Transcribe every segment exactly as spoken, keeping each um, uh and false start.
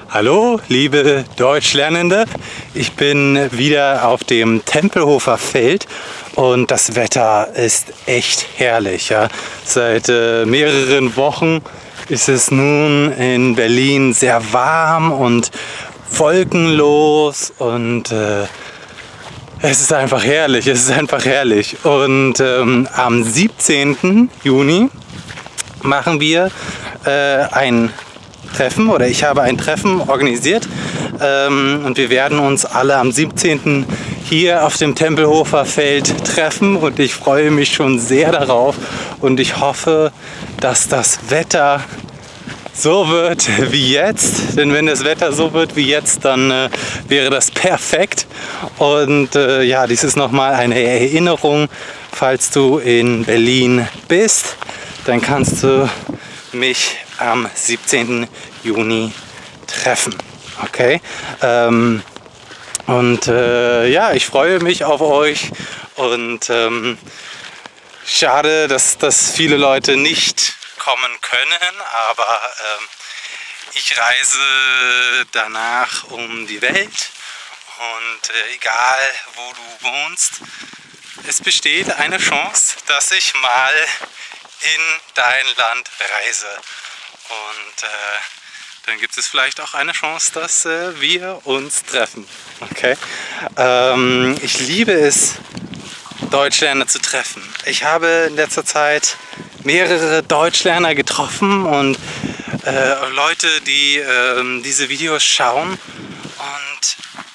Hallo, liebe Deutschlernende. Ich bin wieder auf dem Tempelhofer Feld und das Wetter ist echt herrlich. Ja. Seit äh, mehreren Wochen ist es nun in Berlin sehr warm und wolkenlos und äh, es ist einfach herrlich, es ist einfach herrlich. Und ähm, am siebzehnten Juni machen wir äh, ein Treffen oder ich habe ein Treffen organisiert ähm, und wir werden uns alle am siebzehnten hier auf dem Tempelhofer Feld treffen und ich freue mich schon sehr darauf und ich hoffe, dass das Wetter so wird wie jetzt, denn wenn das Wetter so wird wie jetzt, dann äh, wäre das perfekt und äh, ja, dies ist nochmal eine Erinnerung, falls du in Berlin bist, dann kannst du mich am siebzehnten Juni treffen. Okay? Ähm, und äh, ja, ich freue mich auf euch und ähm, schade, dass, dass viele Leute nicht kommen können, aber ähm, ich reise danach um die Welt und äh, egal wo du wohnst, es besteht eine Chance, dass ich mal in dein Land reise. Und äh, dann gibt es vielleicht auch eine Chance, dass äh, wir uns treffen. Okay? Ähm, ich liebe es, Deutschlerner zu treffen. Ich habe in letzter Zeit mehrere Deutschlerner getroffen und äh, Leute, die äh, diese Videos schauen. Und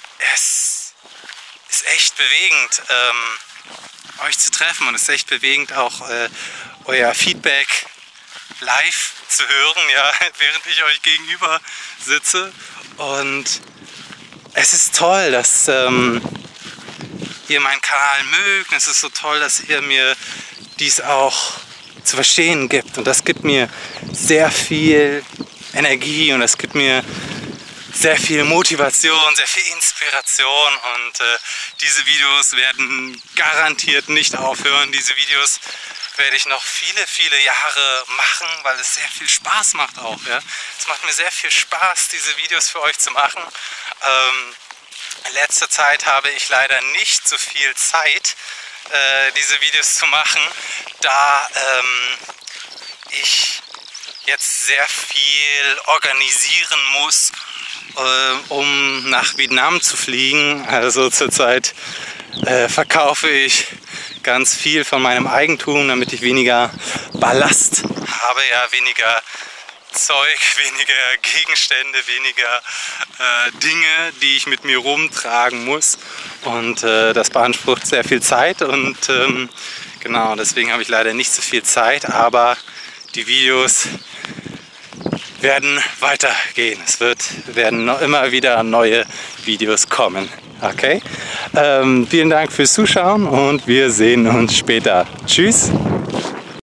es ist echt bewegend, ähm, euch zu treffen. Und es ist echt bewegend, auch äh, euer Feedback live zu hören, ja, während ich euch gegenüber sitze. Und es ist toll, dass ähm, ihr meinen Kanal mögt. Es ist so toll, dass ihr mir dies auch zu verstehen gibt. Und das gibt mir sehr viel Energie und das gibt mir sehr viel Motivation, sehr viel Inspiration. Und äh, diese Videos werden garantiert nicht aufhören. Diese Videos werde ich noch viele, viele Jahre machen, weil es sehr viel Spaß macht auch. Ja? Es macht mir sehr viel Spaß, diese Videos für euch zu machen. Ähm, in letzter Zeit habe ich leider nicht so viel Zeit, äh, diese Videos zu machen, da ähm, ich jetzt sehr viel organisieren muss, äh, um nach Vietnam zu fliegen. Also zurzeit äh, verkaufe ich ganz viel von meinem Eigentum, damit ich weniger Ballast habe, ja, weniger Zeug, weniger Gegenstände, weniger äh, Dinge, die ich mit mir rumtragen muss. Und äh, das beansprucht sehr viel Zeit und ähm, genau, deswegen habe ich leider nicht so viel Zeit, aber die Videos werden weitergehen. Es wird, werden noch immer wieder neue Videos kommen. Okay? Ähm, vielen Dank fürs Zuschauen und wir sehen uns später. Tschüss!